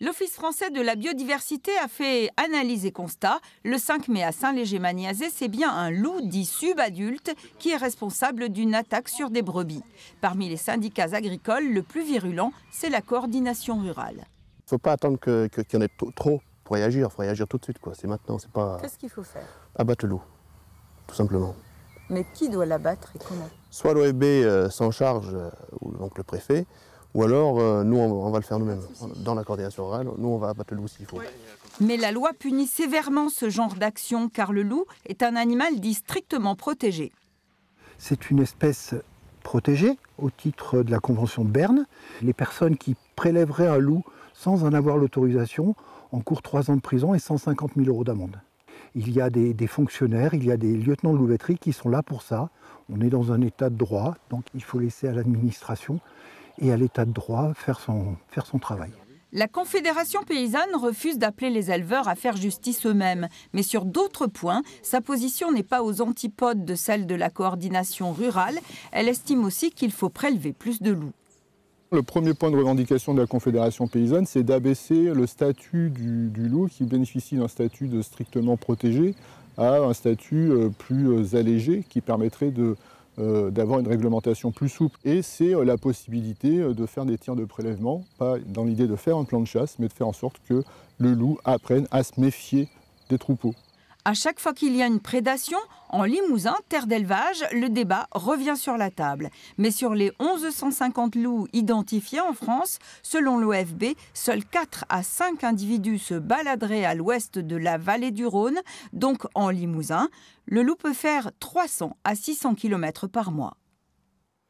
L'Office français de la biodiversité a fait analyse et constat. Le 5 mai à Saint-Léger-Maniazet, c'est bien un loup dit subadulte qui est responsable d'une attaque sur des brebis. Parmi les syndicats agricoles, le plus virulent, c'est la coordination rurale. Il ne faut pas attendre qu'il y en ait trop pour réagir. Il faut réagir tout de suite. C'est maintenant. Qu'est-ce qu'il faut faire? Abattre le loup, tout simplement. Mais qui doit l'abattre et comment? Soit l'OFB s'en charge, ou donc le préfet, ou alors nous on va le faire nous-mêmes. Dans la coordination rurale, nous on va abattre le loup s'il faut. Mais la loi punit sévèrement ce genre d'action car le loup est un animal dit strictement protégé. C'est une espèce protégée au titre de la Convention de Berne. Les personnes qui prélèveraient un loup sans en avoir l'autorisation encourent 3 ans de prison et 150 000 € d'amende. Il y a des fonctionnaires, il y a des lieutenants de louveterie qui sont là pour ça. On est dans un état de droit, donc il faut laisser à l'administration et à l'état de droit faire son travail. La Confédération paysanne refuse d'appeler les éleveurs à faire justice eux-mêmes. Mais sur d'autres points, sa position n'est pas aux antipodes de celle de la coordination rurale. Elle estime aussi qu'il faut prélever plus de loups. Le premier point de revendication de la Confédération paysanne, c'est d'abaisser le statut du loup qui bénéficie d'un statut de strictement protégé à un statut plus allégé qui permettrait d'avoir une réglementation plus souple. Et c'est la possibilité de faire des tirs de prélèvement, pas dans l'idée de faire un plan de chasse, mais de faire en sorte que le loup apprenne à se méfier des troupeaux. À chaque fois qu'il y a une prédation, en Limousin, terre d'élevage, le débat revient sur la table. Mais sur les 1150 loups identifiés en France, selon l'OFB, seuls 4 à 5 individus se baladeraient à l'ouest de la vallée du Rhône, donc en Limousin. Le loup peut faire 300 à 600 km par mois.